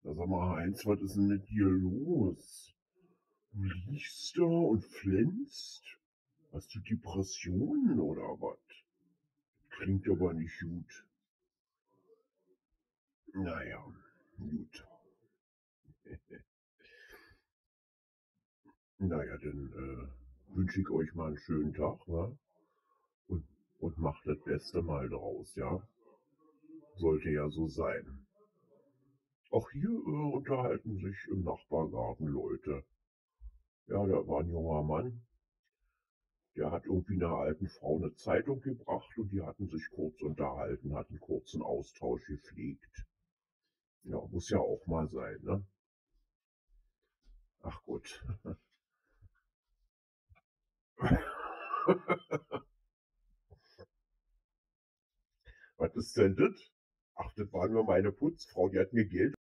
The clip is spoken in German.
Na sag mal, Heinz, was ist denn mit dir los? Du liegst da und flennst? Hast du Depressionen oder was? Klingt aber nicht gut. Na ja, gut. Na ja, dann, wünsche ich euch mal einen schönen Tag, wa? Und macht das Beste mal draus, ja? Sollte ja so sein. Auch hier, unterhalten sich im Nachbargarten Leute. Ja, da war 'n junger Mann, der hat irgendwie 'ner alten Frau 'ne Zeitung gebracht und die hatten sich kurz unterhalten, hatten kurzen Austausch gepflegt. Ja, muss ja auch mal sein, ne? Ach gut. Was ist denn das? Ach, das war nur meine Putzfrau, die hat mir Geld